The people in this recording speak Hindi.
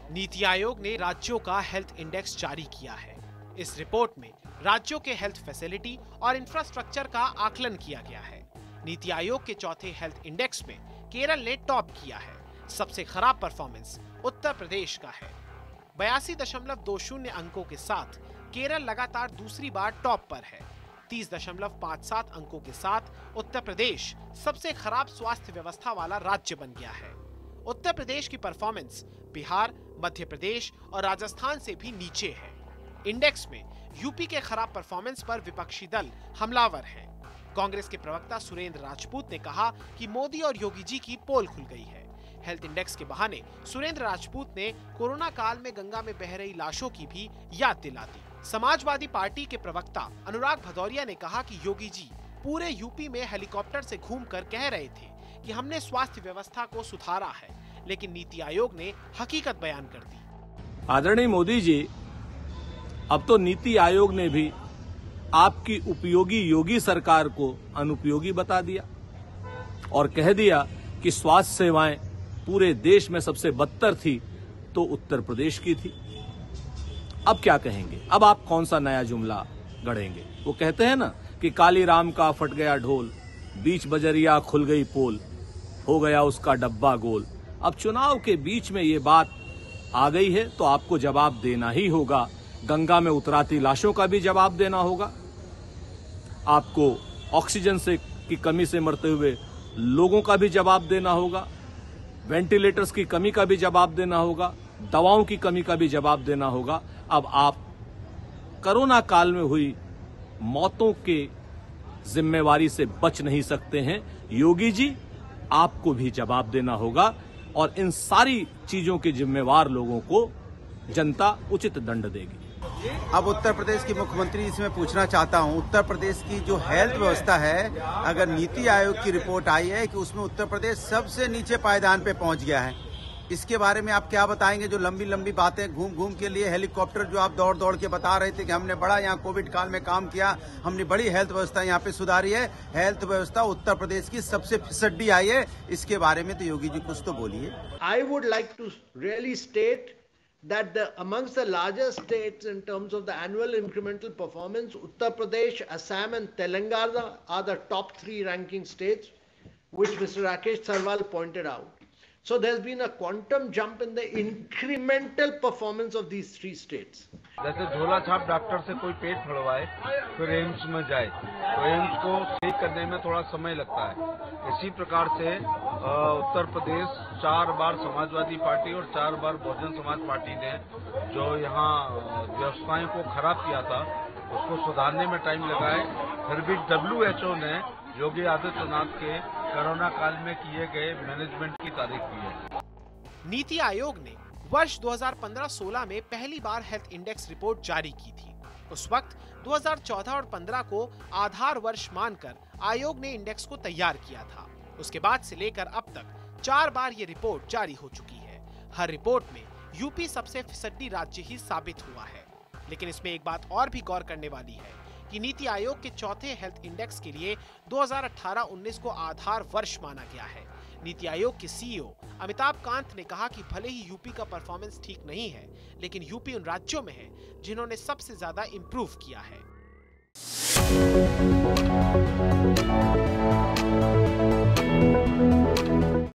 नीति आयोग ने राज्यों का हेल्थ इंडेक्स जारी किया है। इस रिपोर्ट में राज्यों के हेल्थ फैसिलिटी और इंफ्रास्ट्रक्चर का आकलन किया गया है। नीति आयोग के चौथे हेल्थ इंडेक्स में केरल ने टॉप किया है। सबसे खराब परफॉर्मेंस उत्तर प्रदेश का है। 82.20 अंकों के साथ केरल लगातार दूसरी बार टॉप पर है। 30.57 अंकों के साथ उत्तर प्रदेश सबसे खराब स्वास्थ्य व्यवस्था वाला राज्य बन गया है। उत्तर प्रदेश की परफॉर्मेंस बिहार, मध्य प्रदेश और राजस्थान से भी नीचे है। इंडेक्स में यूपी के खराब परफॉर्मेंस पर विपक्षी दल हमलावर हैं। कांग्रेस के प्रवक्ता सुरेंद्र राजपूत ने कहा कि मोदी और योगी जी की पोल खुल गई है। हेल्थ इंडेक्स के बहाने सुरेंद्र राजपूत ने कोरोना काल में गंगा में बह रही लाशों की भी याद दिला दी। समाजवादी पार्टी के प्रवक्ता अनुराग भदौरिया ने कहा कि योगी जी पूरे यूपी में हेलीकॉप्टर से घूमकर कह रहे थे कि हमने स्वास्थ्य व्यवस्था को सुधारा है, लेकिन नीति आयोग ने हकीकत बयान कर दी। आदरणीय मोदी जी, अब तो नीति आयोग ने भी आपकी उपयोगी योगी सरकार को अनुपयोगी बता दिया और कह दिया कि स्वास्थ्य सेवाएं पूरे देश में सबसे बदतर थी तो उत्तर प्रदेश की थी। अब क्या कहेंगे? अब आप कौन सा नया जुमला गढ़ेंगे? वो कहते हैं ना कि काली राम का फट गया ढोल, बीच बजरिया खुल गई पोल, हो गया उसका डब्बा गोल। अब चुनाव के बीच में ये बात आ गई है तो आपको जवाब देना ही होगा। गंगा में उतराती लाशों का भी जवाब देना होगा। आपको ऑक्सीजन की कमी से मरते हुए लोगों का भी जवाब देना होगा। वेंटिलेटर्स की कमी का भी जवाब देना होगा। दवाओं की कमी का भी जवाब देना होगा। अब आप कोरोना काल में हुई मौतों के जिम्मेवारी से बच नहीं सकते हैं। योगी जी, आपको भी जवाब देना होगा और इन सारी चीजों के जिम्मेवार लोगों को जनता उचित दंड देगी। अब उत्तर प्रदेश की मुख्यमंत्री इसमें पूछना चाहता हूं, उत्तर प्रदेश की जो हेल्थ व्यवस्था है, अगर नीति आयोग की रिपोर्ट आई है कि उसमें उत्तर प्रदेश सबसे नीचे पायदान पे पहुंच गया है, इसके बारे में आप क्या बताएंगे? जो लंबी लंबी बातें घूम घूम के लिए हेलीकॉप्टर जो आप दौड़ दौड़ के बता रहे थे कि हमने बड़ा यहाँ कोविड काल में काम किया, हमने बड़ी हेल्थ व्यवस्था यहाँ पे सुधारी है, हेल्थ व्यवस्था उत्तर प्रदेश की सबसे फिसड्डी आई है, इसके बारे में तो योगी जी कुछ तो बोलिए। I would like to really state that amongst the larger states in terms of the annual incremental performance, Uttar Pradesh, Assam and Telangana are the top 3 ranking states, which Mr. Rakesh Sarwal pointed out. So there's been a quantum jump in the incremental performance of these 3 states. जैसे झोला छाप डॉक्टर से कोई पेट फड़वाए फिर एम्स में जाए तो एम्स को सही करने में थोड़ा समय लगता है। इसी प्रकार से उत्तर प्रदेश 4 बार समाजवादी पार्टी और 4 बार बहुजन समाज पार्टी ने जो यहाँ व्यवस्थाएं को खराब किया था उसको सुधारने में टाइम लगा है। फिर भी WHO ने योगी आदित्यनाथ के कोरोना काल में किए गए मैनेजमेंट की तारीफ की है। नीति आयोग ने वर्ष 2015-16 में पहली बार हेल्थ इंडेक्स रिपोर्ट जारी की थी। उस वक्त 2014 और 15 को आधार वर्ष मानकर आयोग ने इंडेक्स को तैयार किया था। उसके बाद से लेकर अब तक 4 बार ये रिपोर्ट जारी हो चुकी है। हर रिपोर्ट में यूपी सबसे फिसड्डी राज्य ही साबित हुआ है। लेकिन इसमें एक बात और भी गौर करने वाली है कि नीति आयोग के चौथे हेल्थ इंडेक्स के लिए 2018-19 को आधार वर्ष माना गया है। नीति आयोग के सीईओ अमिताभ कांत ने कहा कि भले ही यूपी का परफॉर्मेंस ठीक नहीं है, लेकिन यूपी उन राज्यों में है जिन्होंने सबसे ज्यादा इंप्रूव किया है।